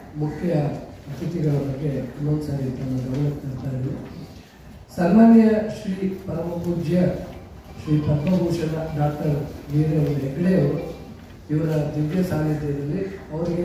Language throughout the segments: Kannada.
ಮುಖ್ಯ ಅತಿಥಿಗಳ ಬಗ್ಗೆ ಇನ್ನೊಂದು ಸಾರಿ ತಮ್ಮ ಗಮನಕ್ಕೆ ತರ್ತಾ ಇದ್ದೀವಿ. ಸನ್ಮಾನ್ಯ ಶ್ರೀ ಪರಮ ಪೂಜ್ಯ ಶ್ರೀ ಪದ್ಮಭೂಷಣ ಡಾಕ್ಟರ್ ವೀರೇಂದ್ರ ಹೆಗ್ಗಡೆ ಅವರು ಇವರ ದಿವ್ಯ ಸಾನ್ನಿಧ್ಯದಲ್ಲಿ ಅವರಿಗೆ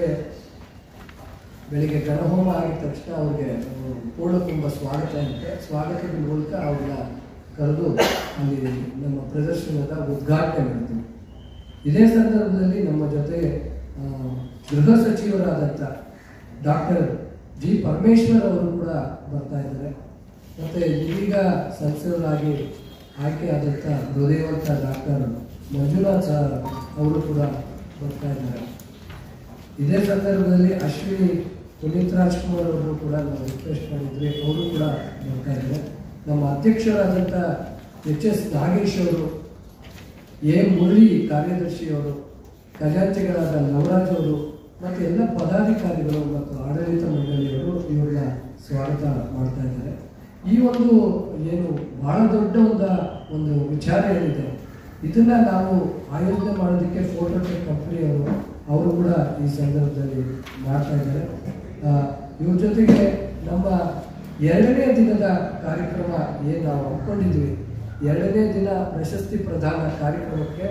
ಬೆಳಿಗ್ಗೆ ಗಣಹೋಮ ಆಗಿದ ತಕ್ಷಣ ಅವ್ರಿಗೆ ಪೂರ್ಣ ತುಂಬ ಸ್ವಾಗತ ಇರುತ್ತೆ. ಸ್ವಾಗತದ ಮೂಲಕ ಅವ್ರನ್ನ ಕರೆದು ಅಲ್ಲಿ ನಮ್ಮ ಪ್ರದರ್ಶನದ ಉದ್ಘಾಟನೆ ಮಾಡ್ತೀವಿ. ಇದೇ ಸಂದರ್ಭದಲ್ಲಿ ನಮ್ಮ ಜೊತೆಗೆ ಗೃಹ ಸಚಿವರಾದಂಥ ಡಾಕ್ಟರ್ ಜಿ ಪರಮೇಶ್ವರ್ ಅವರು ಕೂಡ ಬರ್ತಾ ಇದ್ದಾರೆ. ಮತ್ತು ಇದೀಗ ಸಂಸದರಾಗಿ ಆಯ್ಕೆಯಾದಂಥ ಹೃದಯವಂತ ಡಾಕ್ಟರ್ ಮಂಜುನಾಥ್ ಸರ್ ಅವರು ಕೂಡ ಬರ್ತಾ ಇದ್ದಾರೆ. ಇದೇ ಸಂದರ್ಭದಲ್ಲಿ ಅಶ್ವಿನಿ ಪುನೀತ್ ರಾಜ್ಕುಮಾರ್ ಅವರು ಕೂಡ ನಾವು ರಿಕ್ವೆಸ್ಟ್ ಮಾಡಿದ್ವಿ, ಅವರು ಕೂಡ ಬರ್ತಾ ಇದ್ದಾರೆ. ನಮ್ಮ ಅಧ್ಯಕ್ಷರಾದಂಥ ಎಚ್.ಎಸ್. ನಾಗೇಶ್ ಅವರು, ಎ. ಮುರಳಿ ಕಾರ್ಯದರ್ಶಿಯವರು, ಖಜಾಂಚಿಗಳಾದ ನವರಾಜ್ ಅವರು ಮತ್ತು ಎಲ್ಲ ಪದಾಧಿಕಾರಿಗಳು ಮತ್ತು ಆಡಳಿತ ಮಂಡಳಿಯವರು ಇವ್ರನ್ನ ಸ್ವಾಗತ ಮಾಡ್ತಾ ಇದ್ದಾರೆ. ಈ ಒಂದು ಏನು ಬಹಳ ದೊಡ್ಡ ಒಂದು ವಿಚಾರ ಏನಿದೆ, ಇದನ್ನ ನಾವು ಆಯೋಜನೆ ಮಾಡೋದಕ್ಕೆ ಫೋಟೋಟೆಕ್ ಕಂಪನಿಯವರು ಅವರು ಕೂಡ ಈ ಸಂದರ್ಭದಲ್ಲಿ ಮಾಡ್ತಾ ಇದ್ದಾರೆ. ಇವ್ರ ಜೊತೆಗೆ ನಮ್ಮ 2ನೇ ದಿನದ ಕಾರ್ಯಕ್ರಮ ಏನು ನಾವು ಹಮ್ಮಿಕೊಂಡಿದ್ವಿ, 2ನೇ ದಿನ ಪ್ರಶಸ್ತಿ ಪ್ರದಾನ ಕಾರ್ಯಕ್ರಮಕ್ಕೆ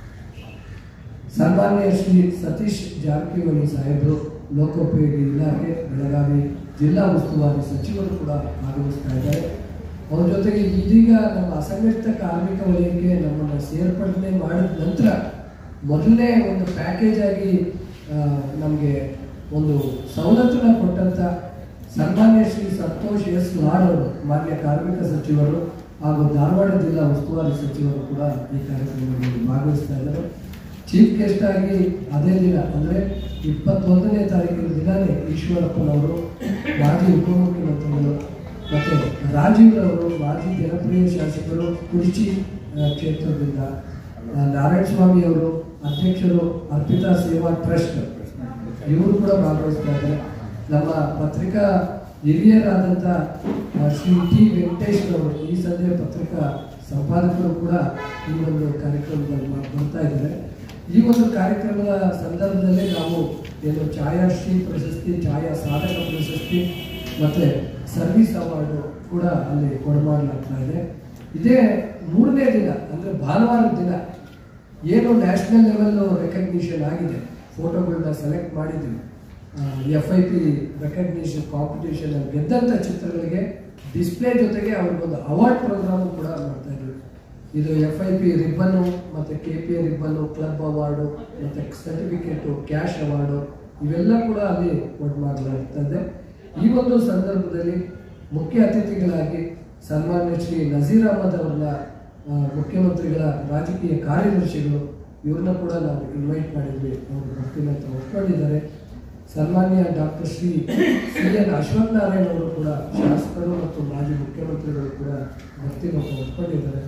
ಸನ್ಮಾನ್ಯ ಶ್ರೀ ಸತೀಶ್ ಜಾರಕಿಹೊಳಿ ಸಾಹೇಬರು, ಲೋಕೋಪಯೋಗಿ ಇಲಾಖೆ ಬೆಳಗಾವಿ ಜಿಲ್ಲಾ ಉಸ್ತುವಾರಿ ಸಚಿವರು ಕೂಡ ಆಗಮಿಸ್ತಾ ಇದ್ದಾರೆ. ಅವ್ರ ಜೊತೆಗೆ ಇದೀಗ ನಮ್ಮ ಅಸಂಘಟಿತ ಕಾರ್ಮಿಕ ವಲಯಕ್ಕೆ ನಮ್ಮನ್ನು ಸೇರ್ಪಡೆ ಮಾಡಿದ ನಂತರ ಮೊದಲನೇ ಒಂದು ಪ್ಯಾಕೇಜ್ ಆಗಿ ನಮಗೆ ಒಂದು ಸವಲತ್ತನ್ನು ಕೊಟ್ಟಂಥ ಸನ್ಮಾನ್ಯ ಶ್ರೀ ಸಂತೋಷ್ ಎಸ್ ಲಾಡ್ ಅವರು, ಮಾನ್ಯ ಕಾರ್ಮಿಕ ಸಚಿವರು ಹಾಗೂ ಧಾರವಾಡ ಜಿಲ್ಲಾ ಉಸ್ತುವಾರಿ ಸಚಿವರು ಕೂಡ ಈ ಕಾರ್ಯಕ್ರಮದಲ್ಲಿ ಭಾಗವಹಿಸ್ತಾ ಇದ್ದಾರೆ. ಚೀಫ್ ಗೆಸ್ಟ್ ಆಗಿ ಅದೇ ದಿನ ಅಂದರೆ 21ನೇ ತಾರೀಕಿನ ದಿನಾನೇ ಈಶ್ವರಪ್ಪನವರು, ಮಾಜಿ ಉಪಮುಖ್ಯಮಂತ್ರಿಗಳು, ಮತ್ತು ರಾಜೀವ್ರವರು, ಮಾಜಿ ಜನಪ್ರಿಯ ಶಾಸಕರು ಕುರ್ಚಿ ಕ್ಷೇತ್ರದಿಂದ, ನಾರಾಯಣ ಸ್ವಾಮಿ ಅವರು ಅಧ್ಯಕ್ಷರು ಅರ್ಪಿತಾ ಸೇವಾ ಟ್ರಸ್ಟ್, ಇವರು ಕೂಡ ಭಾಗವಹಿಸ್ತಾ ಇದ್ದಾರೆ. ನಮ್ಮ ಪತ್ರಿಕಾ ಹಿರಿಯರಾದಂಥ ಶ್ರೀ ಟಿ ವೆಂಕಟೇಶ್ ಅವರು, ಈ ಸಂಜೆ ಪತ್ರಿಕಾ ಸಂಪಾದಕರು ಕೂಡ ಈ ಒಂದು ಕಾರ್ಯಕ್ರಮದಲ್ಲಿ ಬರ್ತಾ ಇದ್ದಾರೆ. ಈ ಒಂದು ಕಾರ್ಯಕ್ರಮದ ಸಂದರ್ಭದಲ್ಲಿ ನಾವು ಏನು ಛಾಯಾಶ್ರೀ ಪ್ರಶಸ್ತಿ, ಛಾಯಾ ಸಾಧಕ ಪ್ರಶಸ್ತಿ ಮತ್ತು ಸರ್ವಿಸ್ ಅವಾರ್ಡು ಕೂಡ ಅಲ್ಲಿ ಕೊಡಮಾಡಲಾಗ್ತಾ ಇದೆ. ಇದೇ 3ನೇ ದಿನ ಅಂದರೆ ಭಾನುವಾರದ ದಿನ ಏನು ನ್ಯಾಷನಲ್ ಲೆವೆಲ್ ರೆಕಗ್ನಿಷನ್ ಆಗಿದೆ, ಫೋಟೋಗಳನ್ನ ಸೆಲೆಕ್ಟ್ ಮಾಡಿದ್ವಿ. FIP ರೆಕಗ್ನಿಷನ್ ಕಾಂಪಿಟೇಷನ್ ಗೆದ್ದಂಥ ಚಿತ್ರಗಳಿಗೆ ಡಿಸ್ಪ್ಲೇ ಜೊತೆಗೆ ಅವ್ರಿಗೊಂದು ಅವಾರ್ಡ್ ಪ್ರೋಗ್ರಾಮು ಕೂಡ ಮಾಡ್ತಾ ಇದ್ವಿ. ಇದು FIP ರಿಬ್ಬನ್ನು ಮತ್ತು KPA ರಿಬ್ಬನ್ನು, ಕ್ಲಬ್ ಅವಾರ್ಡು ಮತ್ತು ಸರ್ಟಿಫಿಕೇಟು, ಕ್ಯಾಶ್ ಅವಾರ್ಡು ಇವೆಲ್ಲ ಕೂಡ ಅಲ್ಲಿ ಕೊಡಮಾಡಲಾಗ್ತದೆ. ಈ ಒಂದು ಸಂದರ್ಭದಲ್ಲಿ ಮುಖ್ಯ ಅತಿಥಿಗಳಾಗಿ ಸನ್ಮಾನ್ಯ ಶ್ರೀ ನಜೀರ್ ಅಹಮದ್ ಅವ್ರನ್ನ, ಮುಖ್ಯಮಂತ್ರಿಗಳ ರಾಜಕೀಯ ಕಾರ್ಯದರ್ಶಿಗಳು, ಇವ್ರನ್ನ ಕೂಡ ನಾವು ಇನ್ವೈಟ್ ಮಾಡಿದ್ವಿ. ಅವರು ಬರ್ತೀನಿ ಅಂತ ಒಪ್ಕೊಂಡಿದ್ದಾರೆ. ಸನ್ಮಾನ್ಯ ಡಾಕ್ಟರ್ ಶ್ರೀ CN ಅಶ್ವಥ್ ನಾರಾಯಣ್ ಅವರು ಕೂಡ, ಶಾಸಕರು ಮತ್ತು ಮಾಜಿ ಮುಖ್ಯಮಂತ್ರಿಗಳು ಕೂಡ ಬರ್ತೀನಿ ಅಂತ ಒಪ್ಕೊಂಡಿದ್ದಾರೆ.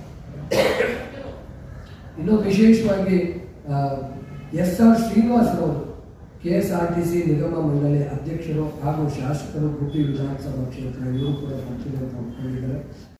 ಇನ್ನು ವಿಶೇಷವಾಗಿ SR ಶ್ರೀನಿವಾಸ್ ಅವರು, KSRTC ನಿಗಮ ಮಂಡಳಿ ಅಧ್ಯಕ್ಷರು ಹಾಗೂ ಶಾಸಕರು, ಗುಬ್ಬಿ ವಿಧಾನಸಭಾ ಕ್ಷೇತ್ರ, ಇವರು ಕೂಡ ಬರ್ತೀನಿ ಅಂತ ಒಪ್ಕೊಂಡಿದ್ದಾರೆ.